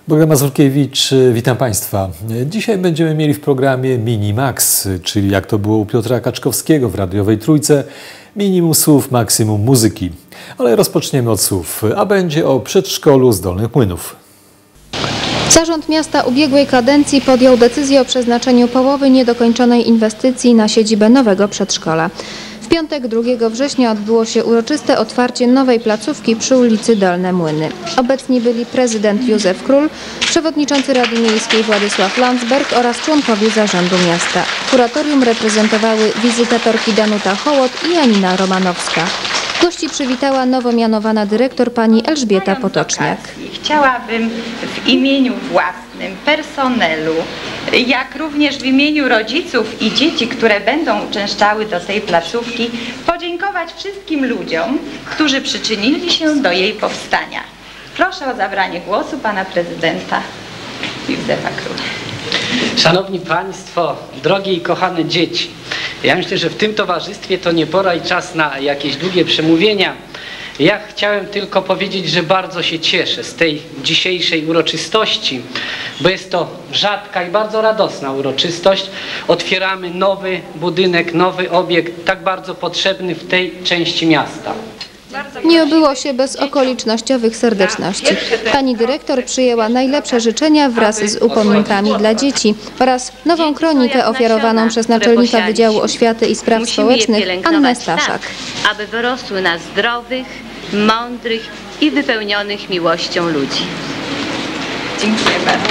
Bogdan Mazurkiewicz, witam Państwa. Dzisiaj będziemy mieli w programie Mini Max, czyli jak to było u Piotra Kaczkowskiego w radiowej Trójce, minimum słów, maksimum muzyki. Ale rozpoczniemy od słów, a będzie o przedszkolu z Dolnych Młynów. Zarząd miasta ubiegłej kadencji podjął decyzję o przeznaczeniu połowy niedokończonej inwestycji na siedzibę nowego przedszkola. W piątek 2 września odbyło się uroczyste otwarcie nowej placówki przy ulicy Dolne Młyny. Obecni byli prezydent Józef Król, przewodniczący Rady Miejskiej Władysław Landsberg oraz członkowie zarządu miasta. Kuratorium reprezentowały wizytatorki Danuta Hołot i Janina Romanowska. Gości przywitała nowo mianowana dyrektor pani Elżbieta Potoczniak. Chciałabym w imieniu własnym, personelu, jak również w imieniu rodziców i dzieci, które będą uczęszczały do tej placówki, podziękować wszystkim ludziom, którzy przyczynili się do jej powstania. Proszę o zabranie głosu pana prezydenta Józefa Króla. Szanowni Państwo, drogie i kochane dzieci, ja myślę, że w tym towarzystwie to nie pora i czas na jakieś długie przemówienia. Ja chciałem tylko powiedzieć, że bardzo się cieszę z tej dzisiejszej uroczystości, bo jest to rzadka i bardzo radosna uroczystość. Otwieramy nowy budynek, nowy obiekt, tak bardzo potrzebny w tej części miasta. Nie obyło się bez okolicznościowych serdeczności. Pani dyrektor przyjęła najlepsze życzenia wraz z upominkami dla dzieci oraz nową kronikę ofiarowaną przez naczelnika Wydziału Oświaty i Spraw Społecznych Annę Staszak. Aby wyrosły na zdrowych, mądrych i wypełnionych miłością ludzi. Dziękuję bardzo.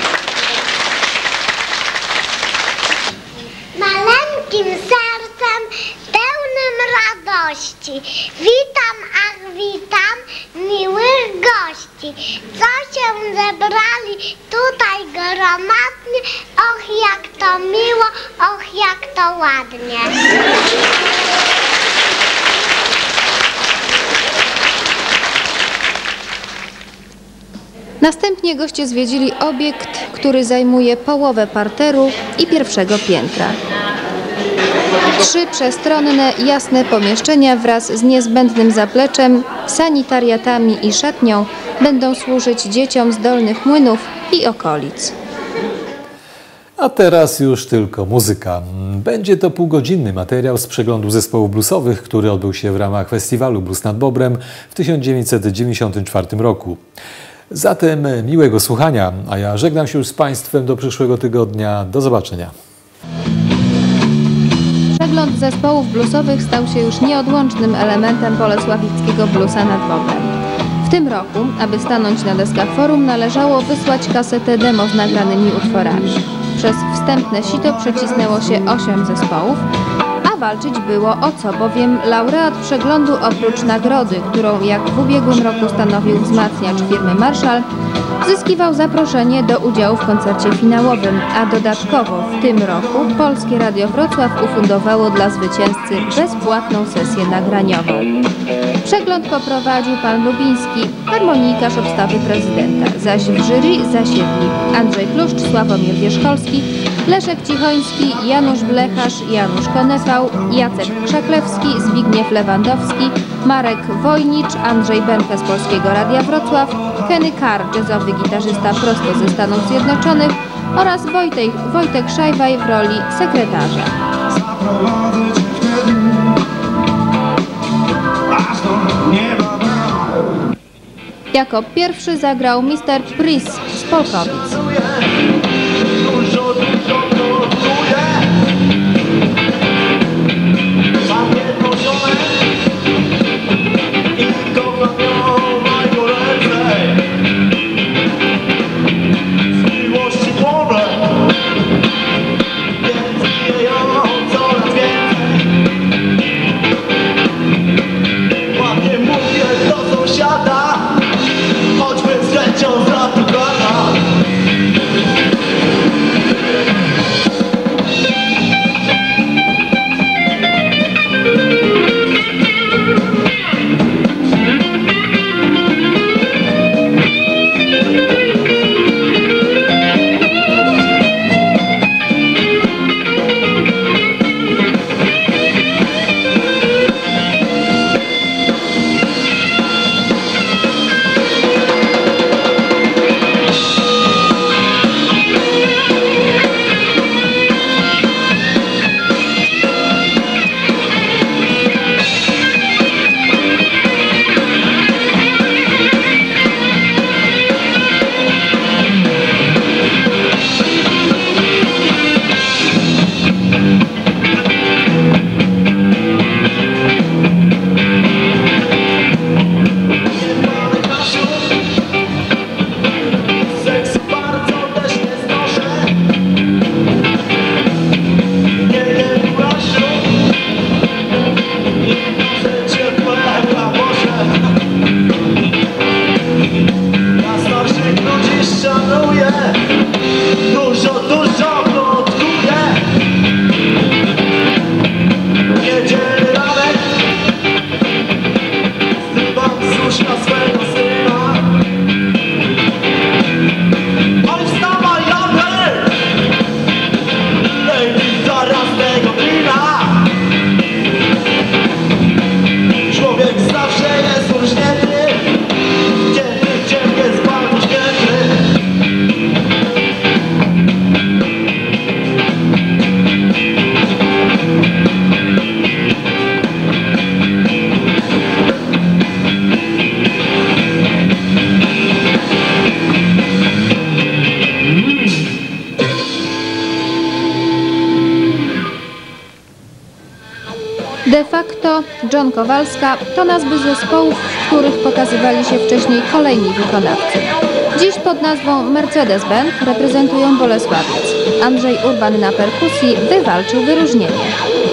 Maleńkim sercem pełnym radości witam, ach witam miłych gości, co się zebrali tutaj gromadnie. Och, jak to miło, och, jak to ładnie. Następnie goście zwiedzili obiekt, który zajmuje połowę parteru i pierwszego piętra. 3 przestronne, jasne pomieszczenia wraz z niezbędnym zapleczem, sanitariatami i szatnią będą służyć dzieciom z Dolnych Młynów i okolic. A teraz już tylko muzyka. Będzie to półgodzinny materiał z przeglądu zespołów bluesowych, który odbył się w ramach festiwalu Blues nad Bobrem w 1994 roku. Zatem miłego słuchania, a ja żegnam się już z Państwem do przyszłego tygodnia. Do zobaczenia. Przegląd zespołów bluesowych stał się już nieodłącznym elementem bolesławickiego bluesa nad Bobrem. W tym roku, aby stanąć na deskach forum, należało wysłać kasetę demo z nagranymi utworami. Przez wstępne sito przecisnęło się 8 zespołów, a walczyć było o co, bowiem laureat przeglądu oprócz nagrody, którą jak w ubiegłym roku stanowił wzmacniacz firmy Marshall, zyskiwał zaproszenie do udziału w koncercie finałowym, a dodatkowo w tym roku Polskie Radio Wrocław ufundowało dla zwycięzcy bezpłatną sesję nagraniową. Przegląd poprowadził pan Lubiński, harmonikarz obstawy prezydenta, zaś w jury zasiedli Andrzej Pluszcz, Sławomir Wierzcholski, Leszek Cichoński, Janusz Blecharz, Janusz Konefał, Jacek Krzaklewski, Zbigniew Lewandowski, Marek Wojnicz, Andrzej Benke z Polskiego Radia Wrocław, Kenny Carr, jazzowy gitarzysta prosto ze Stanów Zjednoczonych oraz Wojtek Szajwaj w roli sekretarza. Jako pierwszy zagrał Mr. Pris z Polkowic. Choćby z chęcią za to gada. John Kowalska to nazwy zespołów, w których pokazywali się wcześniej kolejni wykonawcy. Dziś pod nazwą Mercedes Band reprezentują Bolesławiec. Andrzej Urban na perkusji wywalczył wyróżnienie.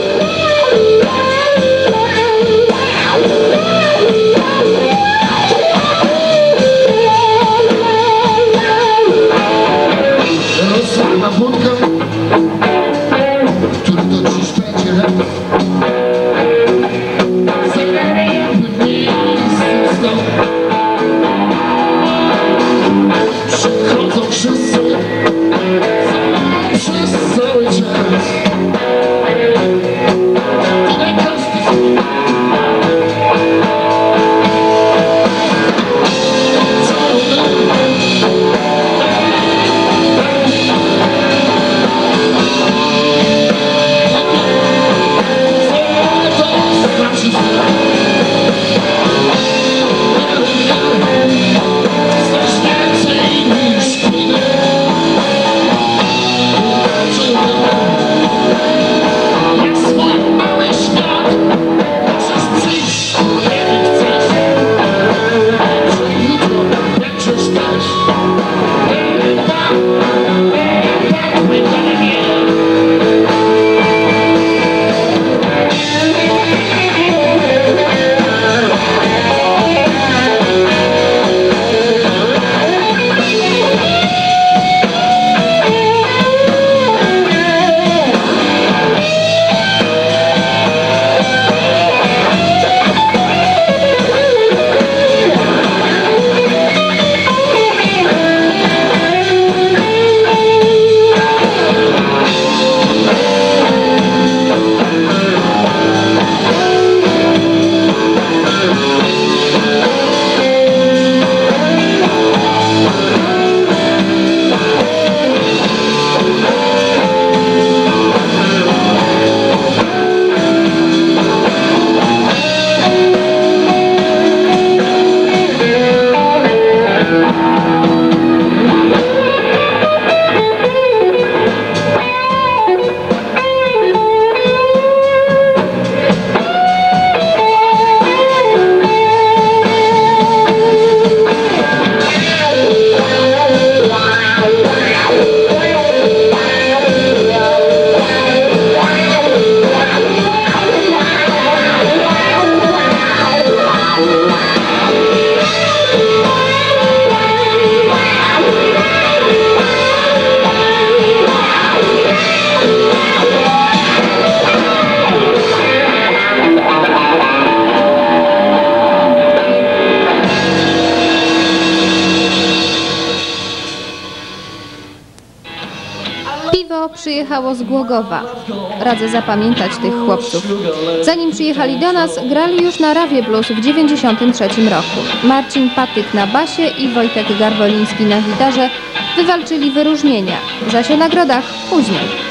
Przyjechało z Głogowa. Radzę zapamiętać tych chłopców. Zanim przyjechali do nas, grali już na Rawie Blues w 1993 roku. Marcin Patyk na basie i Wojtek Garwoliński na gitarze wywalczyli wyróżnienia, zaś o nagrodach później.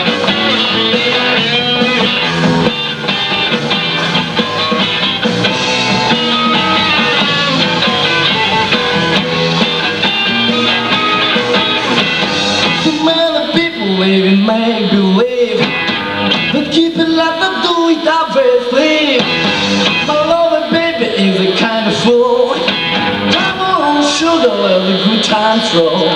Waving make believe, but keep it like I do it obviously. My lover baby is the kind of fool. Come on, sugar, let the good times roll.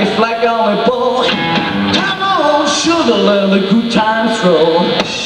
it's like on a ball. Come on, sugar, let the good times roll.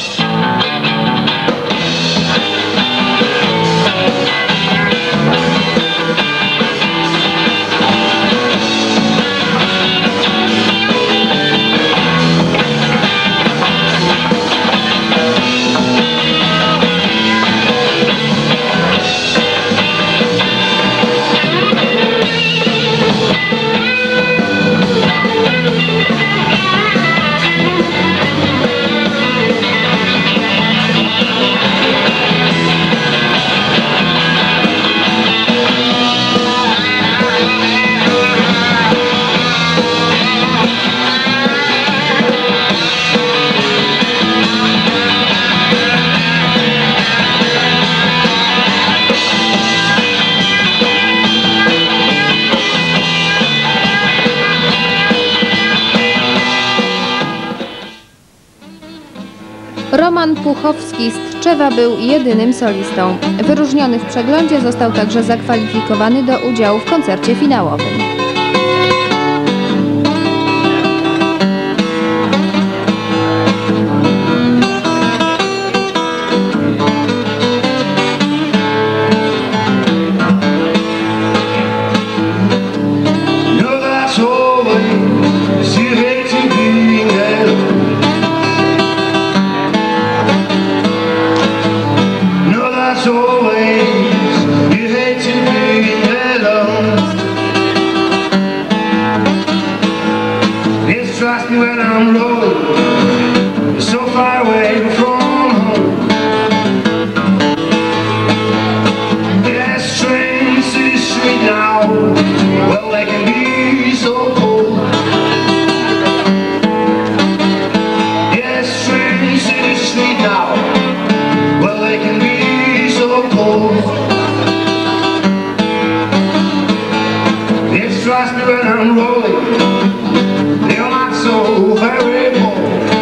Roman Puchowski z Tczewa był jedynym solistą. Wyróżniony w przeglądzie został także zakwalifikowany do udziału w koncercie finałowym. When I'm rolling so far away from home, yes, train city street now, well, they can be so cold. Yes, train city street now, well, they can be so cold. It strikes me when I'm rolling, they're not so very bold.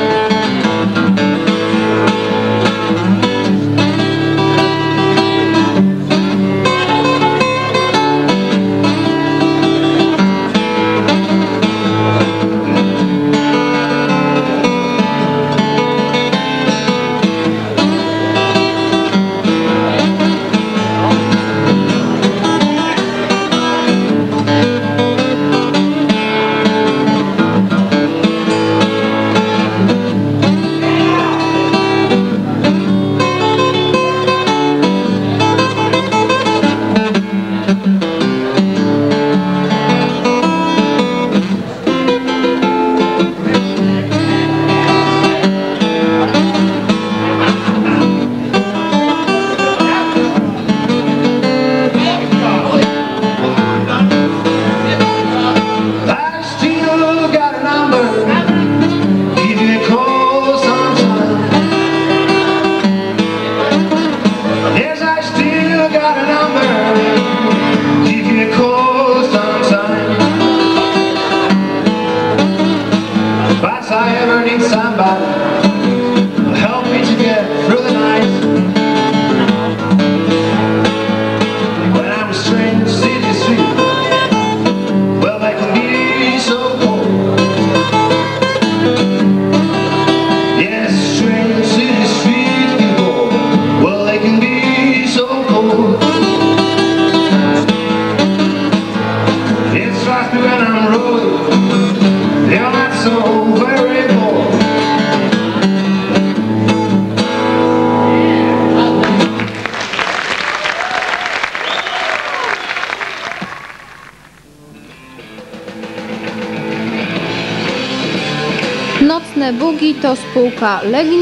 Nocne Bugi to spółka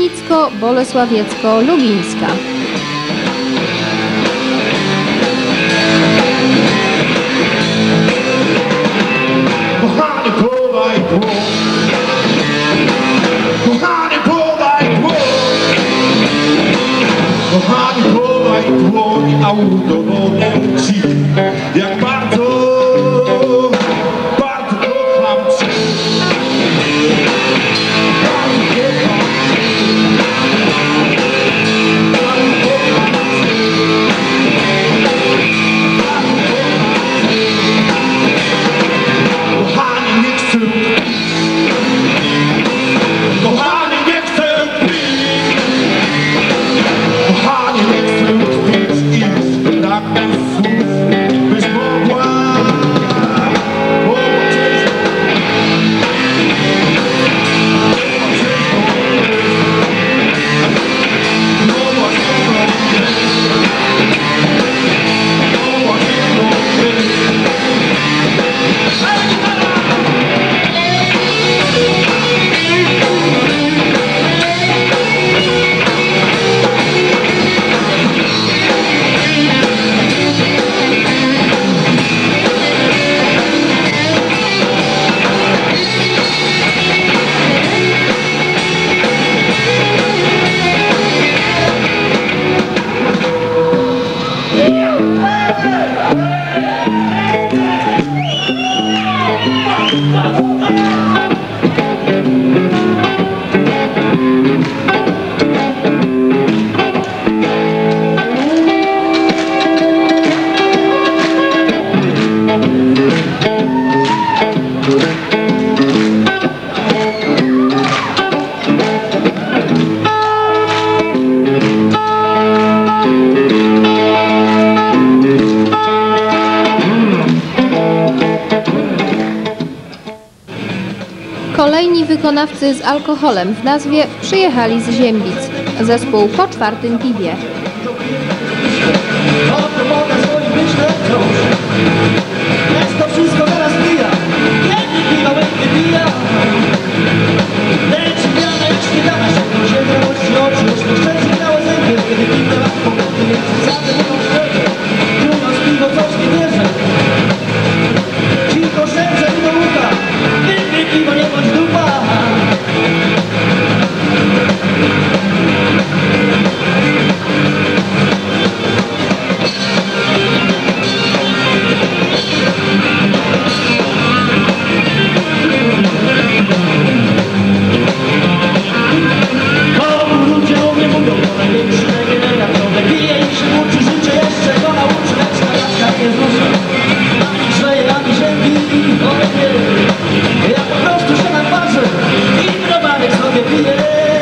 Legnicko-Bolesławiecko-Lubińska. Jak bardzo kocham cię. Kochani, nie chcę Kolejni wykonawcy z alkoholem w nazwie przyjechali z Ziembic. Zespół po 4. piwie. To wszystko teraz mija. Kiedy piwa będzie pija. Leci wiana, jak śniadana się do ziemi, rości oczy, myślę, szczęście na łezynkę. Kiedy piwne lat poglądy, jak zasady mówią szczerze. Mówiąc piwo, coś nie wierzę. Cicho szepcze mi do ucha. Wypij piwo, nie bądź dupa. Ja po prostu się naparzę i browarek sobie piję.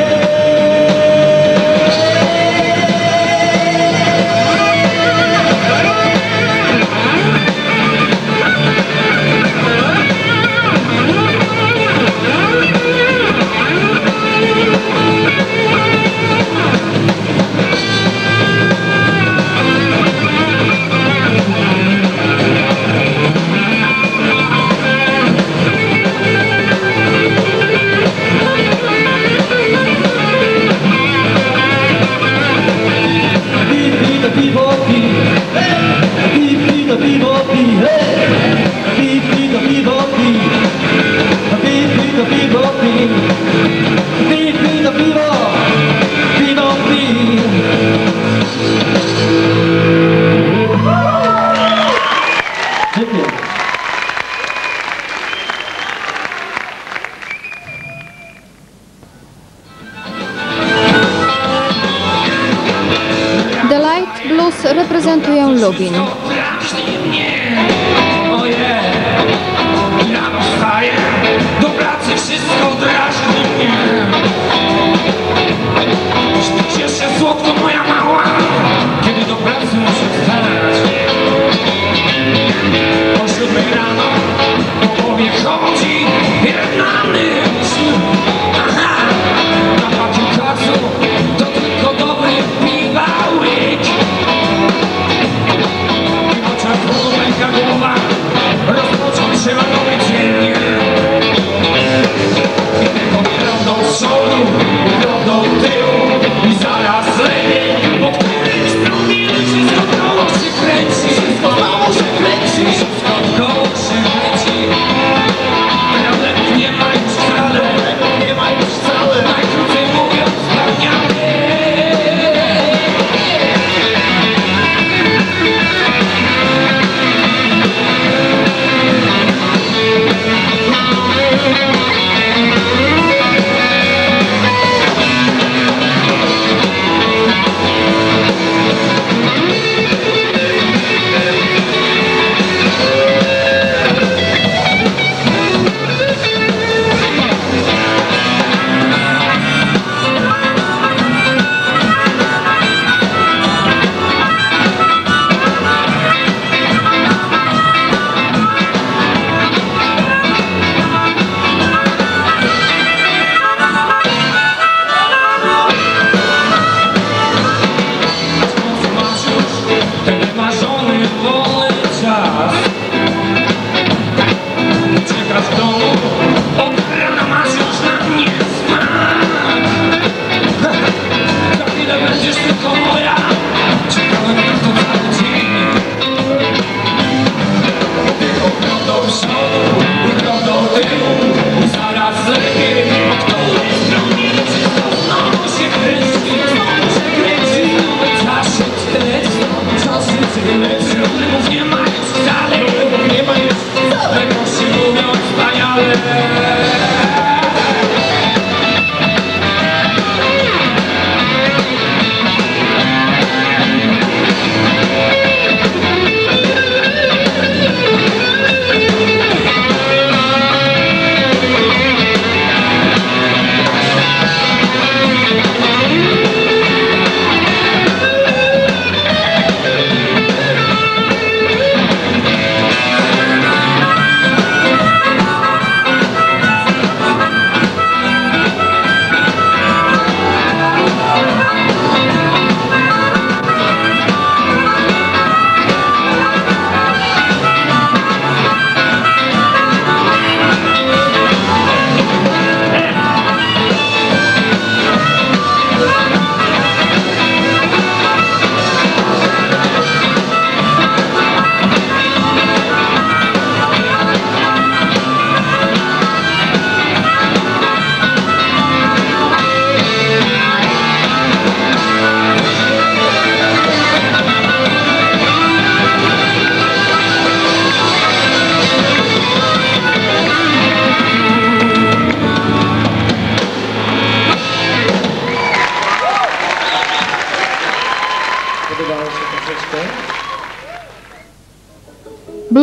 The Light Blues reprezentują Lubin. Rano wstaję, do pracy wszystko drażni mnie. Śpicie się słodko, moja mała, kiedy do pracy muszę wstać. O 7 rano po głowie chodzi jedna myśl. Aha, na takim kacu to tylko dobry piwa łyk. I w oczach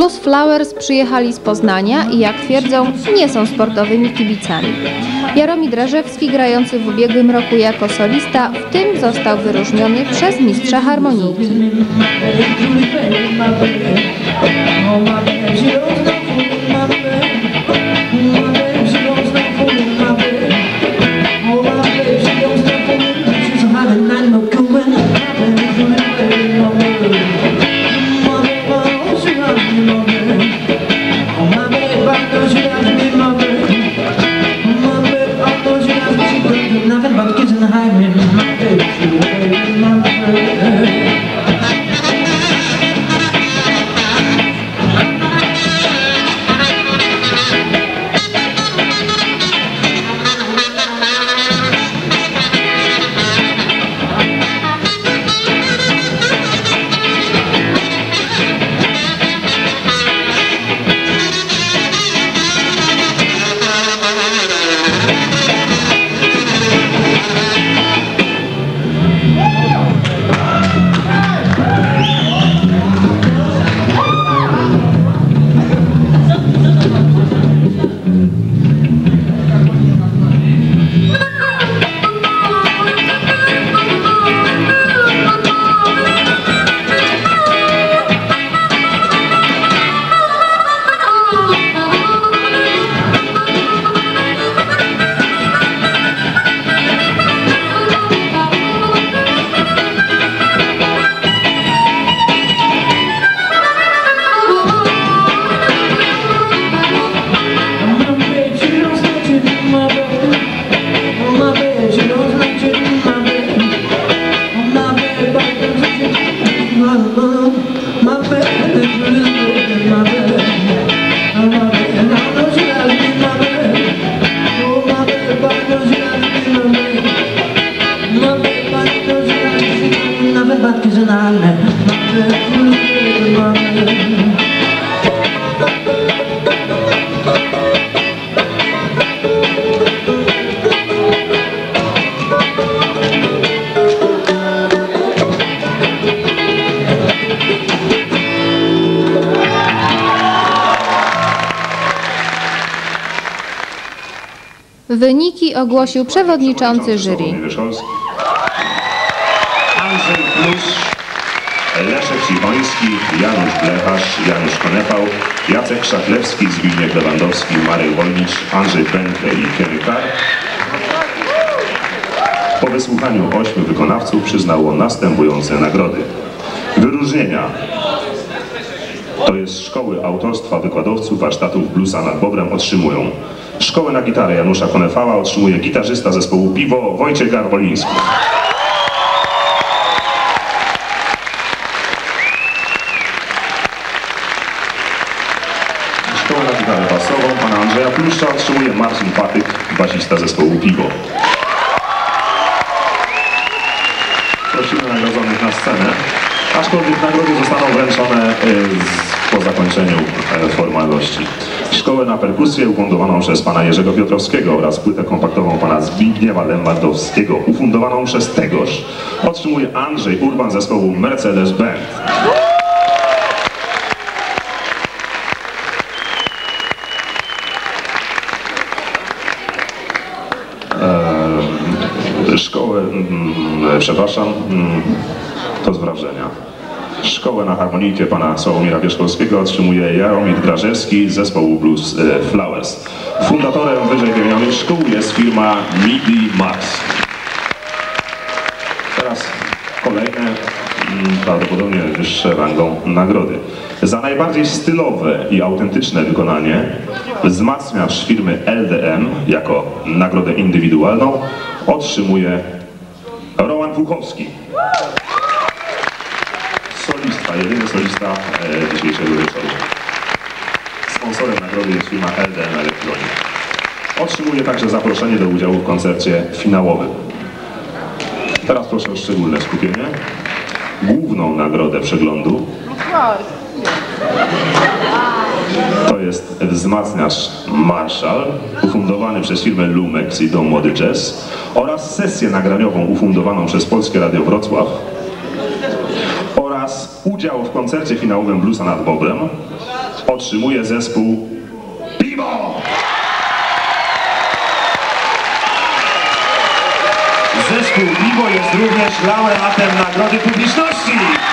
Blues Flowers przyjechali z Poznania i jak twierdzą, nie są sportowymi kibicami. Jaromir Drażewski, grający w ubiegłym roku jako solista, w tym został wyróżniony przez mistrza harmonijki. Wyniki ogłosił przewodniczący jury. Andrzej Plus, Leszek Cichoński, Janusz Blecharz, Janusz Konepał, Jacek Szaklewski, Zbigniew Lewandowski, Marek Wolnicz, Andrzej Pętle i Kenny Carr. Po wysłuchaniu 8 wykonawców przyznało następujące nagrody. Wyróżnienia to jest szkoły autorstwa wykładowców warsztatów bluesa nad Bobrem otrzymują: szkołę na gitarę Janusza Konefała otrzymuje gitarzysta zespołu Piwo Wojciech Garwoliński. Szkołę na gitarę basową pana Andrzeja Pluszcza otrzymuje Marcin Patyk, basista zespołu Piwo. Prosimy nagrodzonych na scenę, aczkolwiek nagrody zostaną wręczone po zakończeniu formalności. Szkołę na perkusję ufundowaną przez pana Jerzego Piotrowskiego oraz płytę kompaktową pana Zbigniewa Lewandowskiego ufundowaną przez tegoż otrzymuje Andrzej Urban zespołu Mercedes Band. Szkołę, to z wrażenia. Szkołę na harmonijkę pana Sławomira Wierzchowskiego otrzymuje Jaromir Drażewski z zespołu Blues Flowers. Fundatorem wyżej wymienionych szkół jest firma MIDI Max. Teraz kolejne, prawdopodobnie wyższe rangą nagrody. Za najbardziej stylowe i autentyczne wykonanie wzmacniacz firmy LDM jako nagrodę indywidualną otrzymuje Roman Puchowski. Solista, jedyny solista dzisiejszego wieczoru. Sponsorem nagrody jest firma LDM Electronic. Otrzymuje także zaproszenie do udziału w koncercie finałowym. Teraz proszę o szczególne skupienie. Główną nagrodę przeglądu to jest wzmacniacz Marshall ufundowany przez firmę Lumex i Dom Młody Jazz oraz sesję nagraniową ufundowaną przez Polskie Radio Wrocław oraz udział w koncercie finałowym Bluesa nad Bobrem otrzymuje zespół Piwo. Zespół Piwo jest również laureatem Nagrody Publiczności.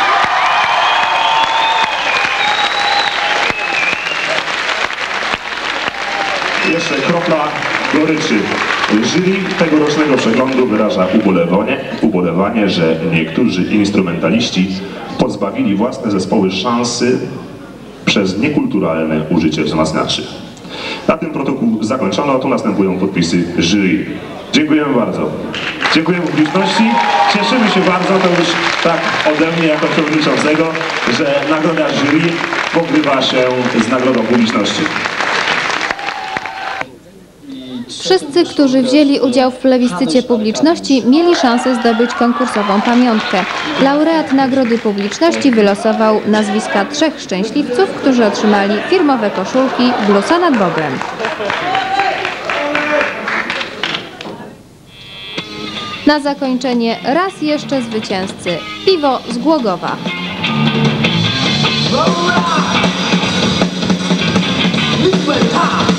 Jeszcze kropla goryczy. Jury tegorocznego przeglądu wyraża ubolewanie, że niektórzy instrumentaliści pozbawili własne zespoły szansy przez niekulturalne użycie wzmacniaczy. Na tym protokół zakończono, tu następują podpisy jury. Dziękujemy bardzo. Dziękujemy publiczności. Cieszymy się bardzo, to już tak ode mnie jako przewodniczącego, że nagroda jury pokrywa się z nagrodą publiczności. Wszyscy, którzy wzięli udział w plebiscycie publiczności, mieli szansę zdobyć konkursową pamiątkę. Laureat Nagrody Publiczności wylosował nazwiska 3 szczęśliwców, którzy otrzymali firmowe koszulki Bluesa nad Bobrem. Na zakończenie raz jeszcze zwycięzcy. Piwo z Głogowa. This way,